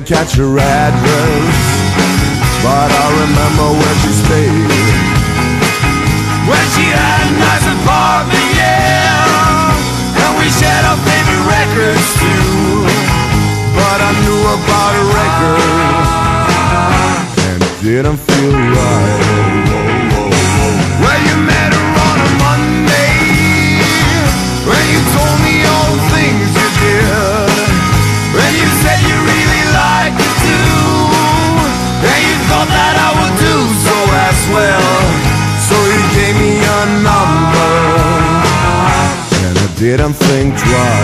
catch her address, but I remember where she stayed. When she had a nice apartment, yeah, and we shared our favorite records too. But I knew about a record, and it didn't feel right. Well, you met her on a Monday, when you told me all the things you did, when you said you really liked it too, and you thought that I would do so as well. So you gave me a number, and I didn't think twice.